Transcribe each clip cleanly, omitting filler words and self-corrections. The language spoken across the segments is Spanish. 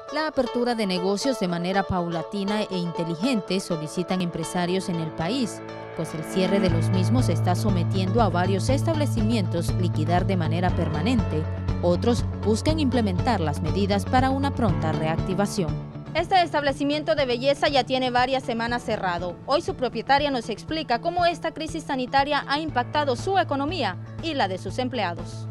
La apertura de negocios de manera paulatina e inteligente solicitan empresarios en el país, pues el cierre de los mismos está sometiendo a varios establecimientos liquidar de manera permanente. Otros buscan implementar las medidas para una pronta reactivación. Este establecimiento de belleza ya tiene varias semanas cerrado. Hoy su propietaria nos explica cómo esta crisis sanitaria ha impactado su economía y la de sus empleados.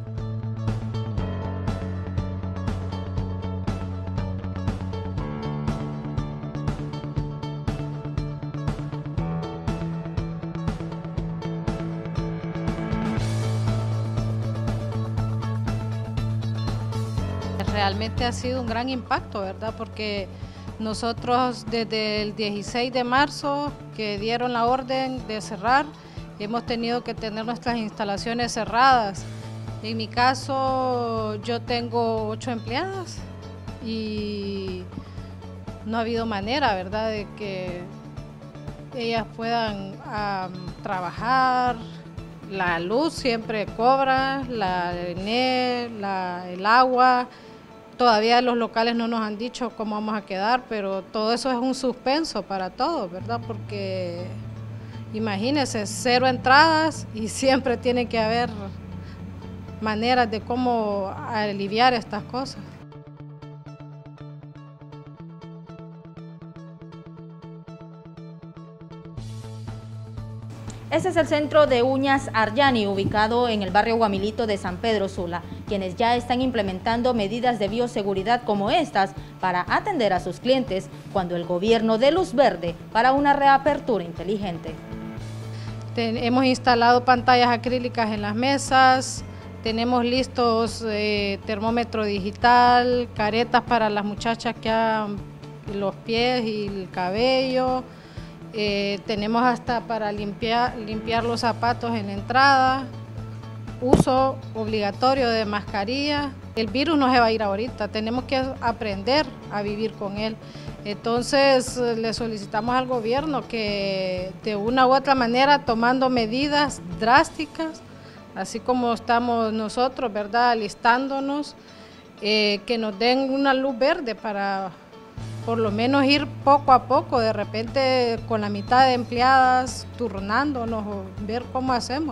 Realmente ha sido un gran impacto, ¿verdad? Porque nosotros desde el 16 de marzo que dieron la orden de cerrar, hemos tenido que tener nuestras instalaciones cerradas. En mi caso, yo tengo 8 empleadas y no ha habido manera, ¿verdad?, de que ellas puedan trabajar. La luz siempre cobra, la energía, el agua. Todavía los locales no nos han dicho cómo vamos a quedar, pero todo eso es un suspenso para todos, ¿verdad? Porque imagínense, 0 entradas y siempre tiene que haber maneras de cómo aliviar estas cosas. Este es el centro de uñas Arjani, ubicado en el barrio Guamilito de San Pedro Sula, quienes ya están implementando medidas de bioseguridad como estas para atender a sus clientes cuando el gobierno dé luz verde para una reapertura inteligente. Hemos instalado pantallas acrílicas en las mesas, tenemos listos termómetro digital, caretas para las muchachas que han los pies y el cabello. Tenemos hasta para limpiar los zapatos en la entrada, uso obligatorio de mascarilla. El virus no se va a ir ahorita, tenemos que aprender a vivir con él. Entonces le solicitamos al gobierno que de una u otra manera, tomando medidas drásticas, así como estamos nosotros, ¿verdad?, alistándonos, que nos den una luz verde para por lo menos ir poco a poco, de repente con la mitad de empleadas, turnándonos o ver cómo hacemos.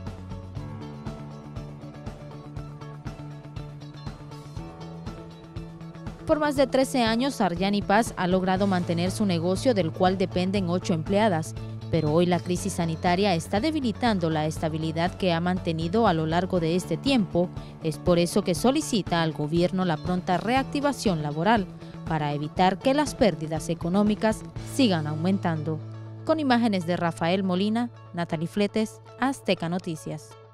Por más de 13 años, Arjani Paz ha logrado mantener su negocio, del cual dependen 8 empleadas, pero hoy la crisis sanitaria está debilitando la estabilidad que ha mantenido a lo largo de este tiempo. Es por eso que solicita al gobierno la pronta reactivación laboral, para evitar que las pérdidas económicas sigan aumentando. Con imágenes de Rafael Molina, Natalie Fletes, Azteca Noticias.